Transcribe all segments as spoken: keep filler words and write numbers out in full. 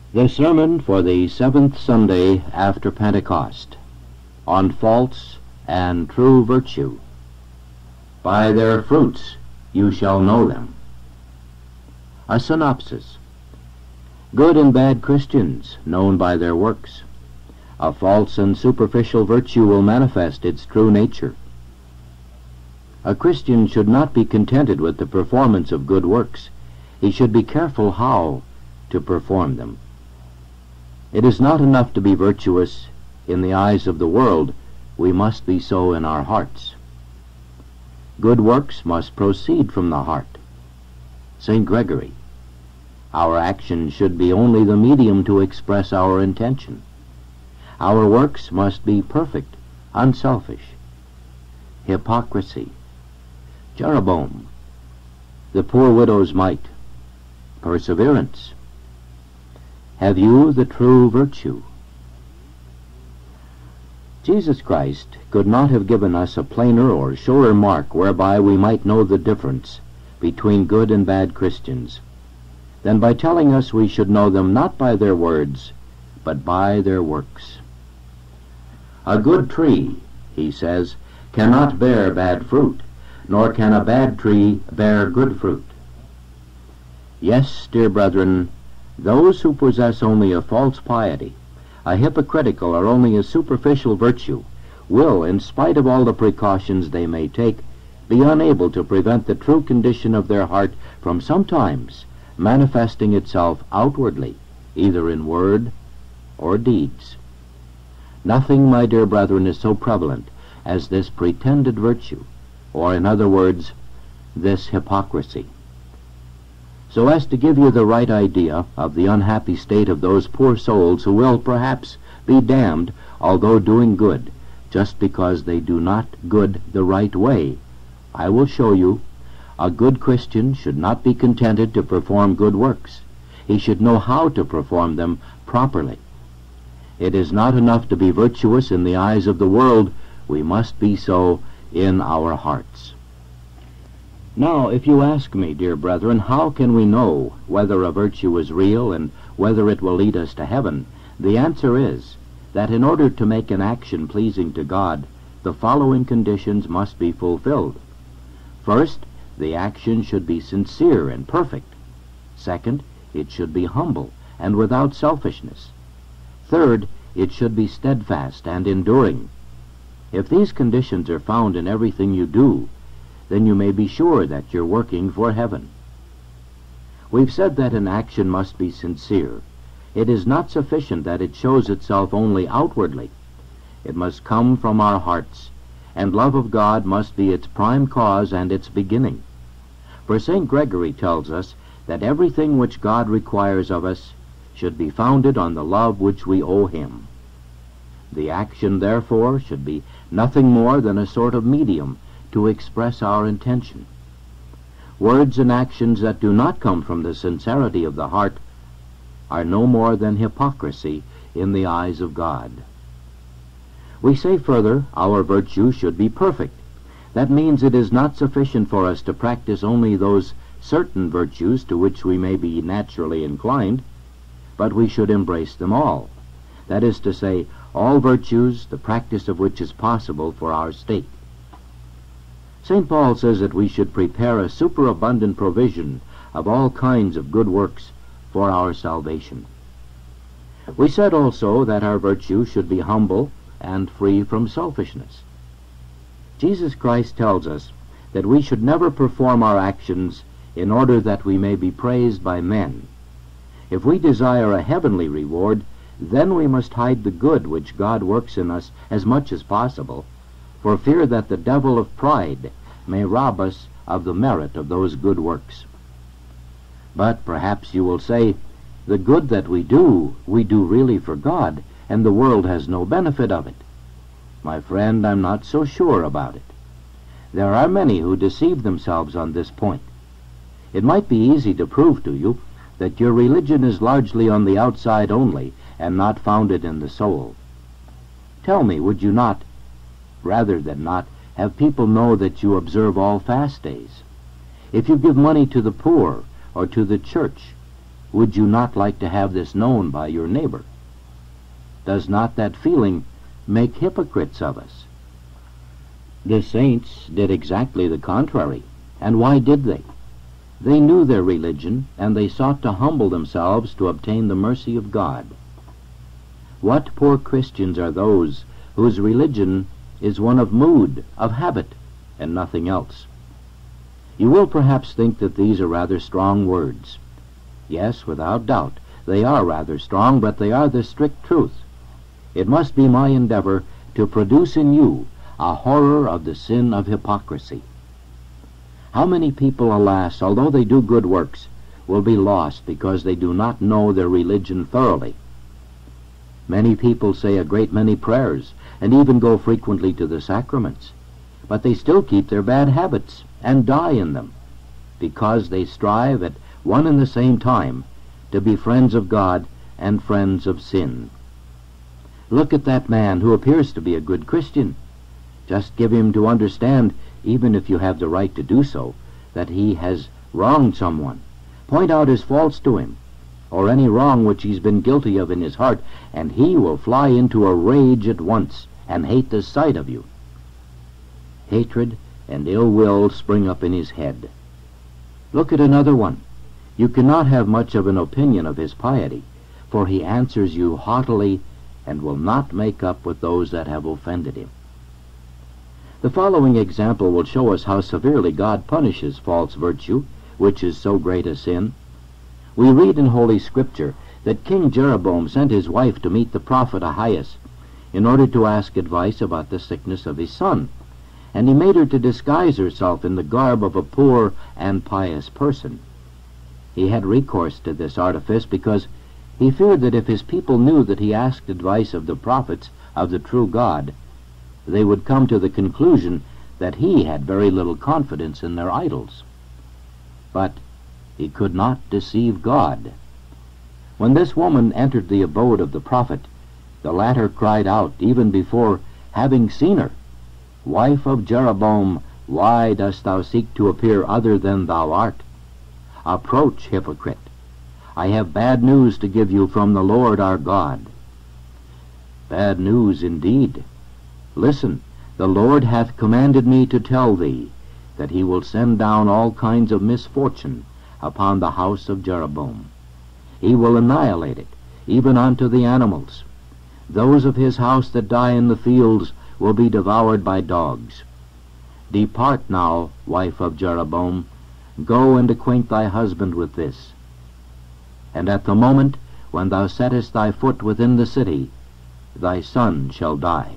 The sermon for the seventh Sunday after Pentecost, on false and true virtue. By their fruits you shall know them. A synopsis. Good and bad Christians, known by their works. A false and superficial virtue will manifest its true nature. A Christian should not be contented with the performance of good works. He should be careful how to perform them. It is not enough to be virtuous in the eyes of the world. We must be so in our hearts. Good works must proceed from the heart. Saint Gregory. Our action should be only the medium to express our intention. Our works must be perfect, unselfish. Hypocrisy. Jeroboam. The poor widow's mite. Perseverance. Have you the true virtue? Jesus Christ could not have given us a plainer or surer mark whereby we might know the difference between good and bad Christians than by telling us we should know them not by their words, but by their works. A good tree, he says, cannot bear bad fruit, nor can a bad tree bear good fruit. Yes, dear brethren, those who possess only a false piety, a hypocritical or only a superficial virtue, will, in spite of all the precautions they may take, be unable to prevent the true condition of their heart from sometimes manifesting itself outwardly, either in word or deeds. Nothing, my dear brethren, is so prevalent as this pretended virtue, or in other words, this hypocrisy. So as to give you the right idea of the unhappy state of those poor souls who will perhaps be damned, although doing good, just because they do not good the right way, I will show you a good Christian should not be contented to perform good works. He should know how to perform them properly. It is not enough to be virtuous in the eyes of the world. We must be so in our hearts. Now, if you ask me, dear brethren, how can we know whether a virtue is real and whether it will lead us to heaven, the answer is that in order to make an action pleasing to God, the following conditions must be fulfilled. First, the action should be sincere and perfect. Second, it should be humble and without selfishness. Third, it should be steadfast and enduring. If these conditions are found in everything you do, then you may be sure that you're working for heaven. We've said that an action must be sincere. It is not sufficient that it shows itself only outwardly. It must come from our hearts, and love of God must be its prime cause and its beginning. For Saint Gregory tells us that everything which God requires of us should be founded on the love which we owe Him. The action, therefore, should be nothing more than a sort of medium to express our intention. Words and actions that do not come from the sincerity of the heart are no more than hypocrisy in the eyes of God. We say further, our virtue should be perfect. That means it is not sufficient for us to practice only those certain virtues to which we may be naturally inclined, but we should embrace them all. That is to say, all virtues, the practice of which is possible for our state. Saint Paul says that we should prepare a superabundant provision of all kinds of good works for our salvation. We said also that our virtue should be humble and free from selfishness. Jesus Christ tells us that we should never perform our actions in order that we may be praised by men. If we desire a heavenly reward, then we must hide the good which God works in us as much as possible, for fear that the devil of pride may rob us of the merit of those good works. But perhaps you will say, the good that we do, we do really for God, and the world has no benefit of it. My friend, I'm not so sure about it. There are many who deceive themselves on this point. It might be easy to prove to you that your religion is largely on the outside only, and not founded in the soul. Tell me, would you not, rather than not, have people know that you observe all fast days? If you give money to the poor or to the church, would you not like to have this known by your neighbor? Does not that feeling make hypocrites of us? The saints did exactly the contrary. And why did they? They knew their religion, and they sought to humble themselves to obtain the mercy of God. What poor Christians are those whose religion is one of mood, of habit, and nothing else? You will perhaps think that these are rather strong words. Yes, without doubt, they are rather strong, but they are the strict truth. It must be my endeavor to produce in you a horror of the sin of hypocrisy. How many people, alas, although they do good works, will be lost because they do not know their religion thoroughly? Many people say a great many prayers, and even go frequently to the sacraments, but they still keep their bad habits and die in them, because they strive at one and the same time to be friends of God and friends of sin. Look at that man who appears to be a good Christian. Just give him to understand, even if you have the right to do so, that he has wronged someone. Point out his faults to him, or any wrong which he's been guilty of in his heart, and he will fly into a rage at once and hate the sight of you. Hatred and ill will spring up in his head. Look at another one. You cannot have much of an opinion of his piety, for he answers you haughtily and will not make up with those that have offended him. The following example will show us how severely God punishes false virtue, which is so great a sin. We read in Holy Scripture that King Jeroboam sent his wife to meet the prophet Ahias in order to ask advice about the sickness of his son, and he made her to disguise herself in the garb of a poor and pious person. He had recourse to this artifice because he feared that if his people knew that he asked advice of the prophets of the true God, they would come to the conclusion that he had very little confidence in their idols. But he could not deceive God. When this woman entered the abode of the prophet, the latter cried out, even before having seen her, "Wife of Jeroboam, why dost thou seek to appear other than thou art? Approach, hypocrite. I have bad news to give you from the Lord our God." Bad news indeed. Listen, the Lord hath commanded me to tell thee that he will send down all kinds of misfortune upon the house of Jeroboam. He will annihilate it, even unto the animals. Those of his house that die in the fields will be devoured by dogs. Depart now, wife of Jeroboam, go and acquaint thy husband with this. And at the moment when thou settest thy foot within the city, thy son shall die.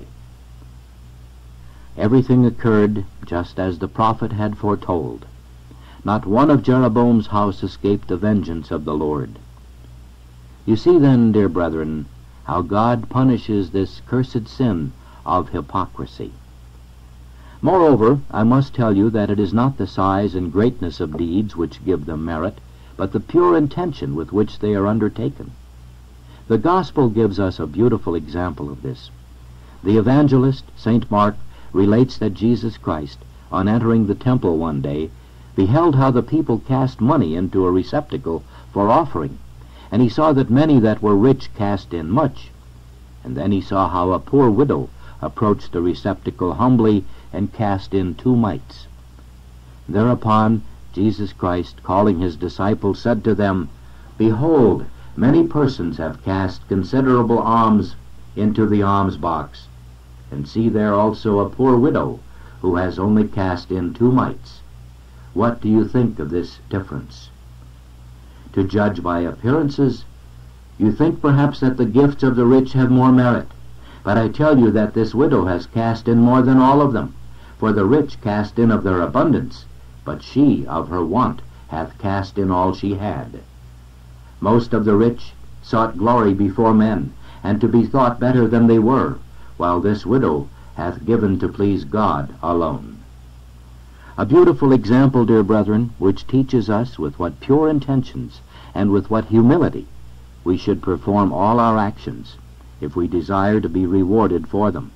Everything occurred just as the prophet had foretold. Not one of Jeroboam's house escaped the vengeance of the Lord. You see then, dear brethren, how God punishes this cursed sin of hypocrisy. Moreover, I must tell you that it is not the size and greatness of deeds which give them merit, but the pure intention with which they are undertaken. The Gospel gives us a beautiful example of this. The evangelist, Saint Mark, relates that Jesus Christ, on entering the temple one day, beheld how the people cast money into a receptacle for offering, and he saw that many that were rich cast in much. And then he saw how a poor widow approached the receptacle humbly and cast in two mites. Thereupon Jesus Christ, calling his disciples, said to them, "Behold, many persons have cast considerable alms into the alms box, and see there also a poor widow who has only cast in two mites. What do you think of this difference?" To judge by appearances, you think perhaps that the gifts of the rich have more merit, but I tell you that this widow has cast in more than all of them, for the rich cast in of their abundance, but she of her want hath cast in all she had. Most of the rich sought glory before men, and to be thought better than they were, while this widow hath given to please God alone. A beautiful example, dear brethren, which teaches us with what pure intentions and with what humility we should perform all our actions if we desire to be rewarded for them.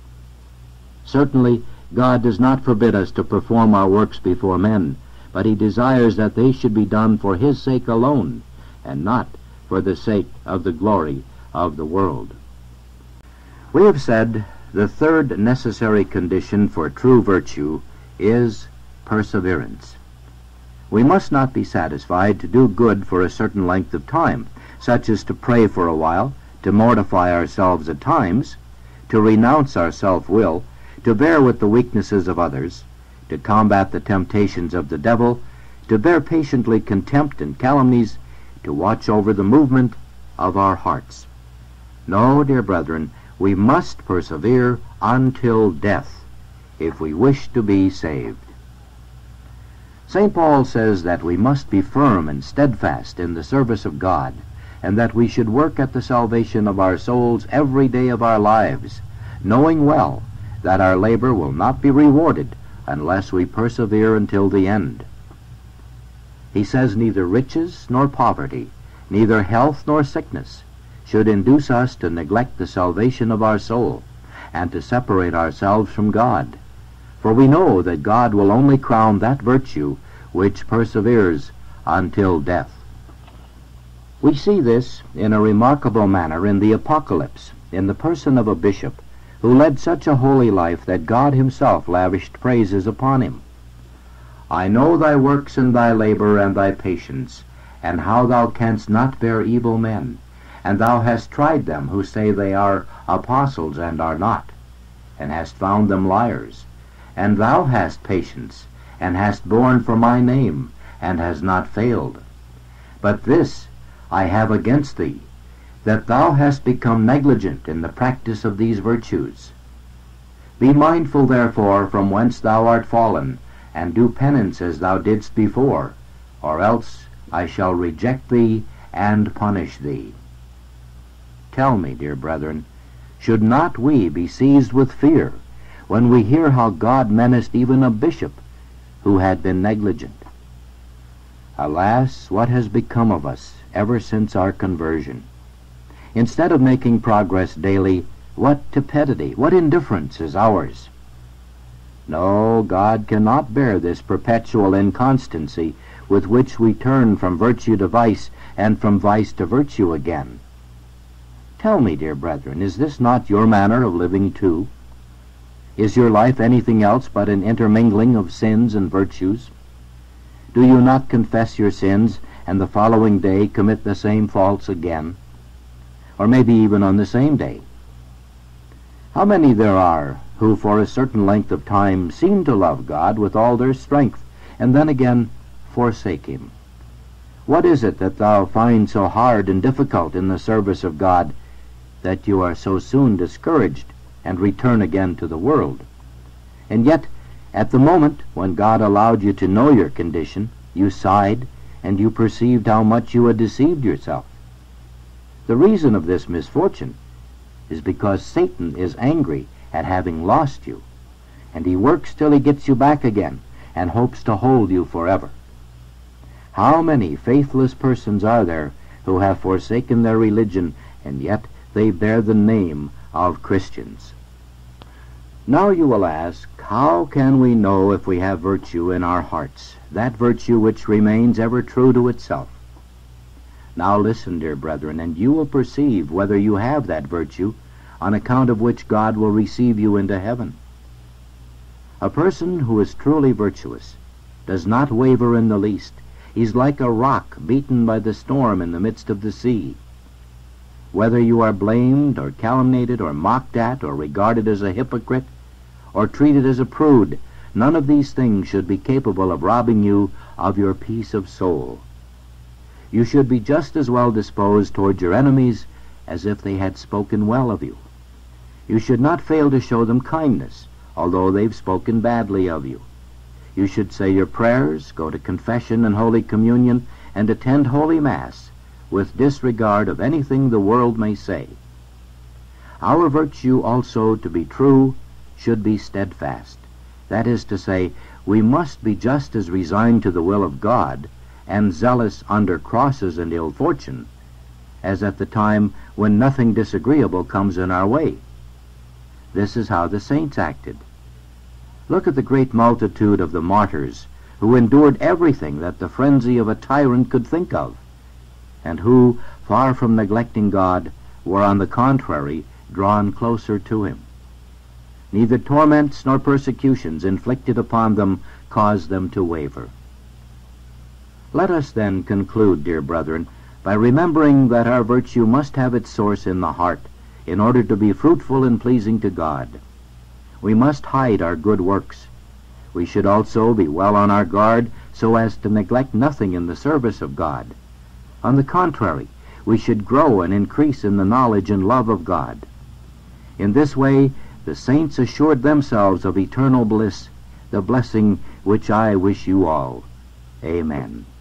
Certainly, God does not forbid us to perform our works before men, but he desires that they should be done for his sake alone, and not for the sake of the glory of the world. We have said the third necessary condition for true virtue is perseverance. We must not be satisfied to do good for a certain length of time, such as to pray for a while, to mortify ourselves at times, to renounce our self-will, to bear with the weaknesses of others, to combat the temptations of the devil, to bear patiently contempt and calumnies, to watch over the movement of our hearts. No, dear brethren, we must persevere until death if we wish to be saved. Saint Paul says that we must be firm and steadfast in the service of God, and that we should work at the salvation of our souls every day of our lives, knowing well that our labor will not be rewarded unless we persevere until the end. He says neither riches nor poverty, neither health nor sickness, should induce us to neglect the salvation of our soul and to separate ourselves from God. For we know that God will only crown that virtue which perseveres until death. We see this in a remarkable manner in the Apocalypse, in the person of a bishop who led such a holy life that God himself lavished praises upon him. I know thy works and thy labor and thy patience, and how thou canst not bear evil men, and thou hast tried them who say they are apostles and are not, and hast found them liars. And thou hast patience, and hast borne for my name, and hast not failed. But this I have against thee, that thou hast become negligent in the practice of these virtues. Be mindful therefore from whence thou art fallen, and do penance as thou didst before, or else I shall reject thee and punish thee. Tell me, dear brethren, should not we be seized with fear when we hear how God menaced even a bishop who had been negligent? Alas, what has become of us ever since our conversion? Instead of making progress daily, what tepidity, what indifference is ours! No, God cannot bear this perpetual inconstancy with which we turn from virtue to vice and from vice to virtue again. Tell me, dear brethren, is this not your manner of living too? Is your life anything else but an intermingling of sins and virtues? Do you not confess your sins and the following day commit the same faults again? Or maybe even on the same day? How many there are who for a certain length of time seem to love God with all their strength, and then again forsake him? What is it that thou find so hard and difficult in the service of God, that you are so soon discouraged and return again to the world? And yet, at the moment when God allowed you to know your condition, you sighed, and you perceived how much you had deceived yourself. The reason of this misfortune is because Satan is angry at having lost you, and he works till he gets you back again, and hopes to hold you forever. How many faithless persons are there who have forsaken their religion, and yet they bear the name of Christians? Now you will ask, how can we know if we have virtue in our hearts, that virtue which remains ever true to itself? Now listen, dear brethren, and you will perceive whether you have that virtue, on account of which God will receive you into heaven. A person who is truly virtuous does not waver in the least. He's like a rock beaten by the storm in the midst of the sea. Whether you are blamed or calumniated or mocked at or regarded as a hypocrite or treated as a prude, none of these things should be capable of robbing you of your peace of soul. You should be just as well disposed toward your enemies as if they had spoken well of you. You should not fail to show them kindness, although they've spoken badly of you. You should say your prayers, go to confession and Holy Communion, and attend Holy Mass with disregard of anything the world may say. Our virtue also, to be true, should be steadfast. That is to say, we must be just as resigned to the will of God and zealous under crosses and ill fortune as at the time when nothing disagreeable comes in our way. This is how the saints acted. Look at the great multitude of the martyrs who endured everything that the frenzy of a tyrant could think of. and who, far from neglecting God, were on the contrary drawn closer to him. Neither torments nor persecutions inflicted upon them caused them to waver. Let us then conclude, dear brethren, by remembering that our virtue must have its source in the heart in order to be fruitful and pleasing to God. We must hide our good works. We should also be well on our guard so as to neglect nothing in the service of God. On the contrary, we should grow and increase in the knowledge and love of God. In this way, the saints assured themselves of eternal bliss, the blessing which I wish you all. Amen.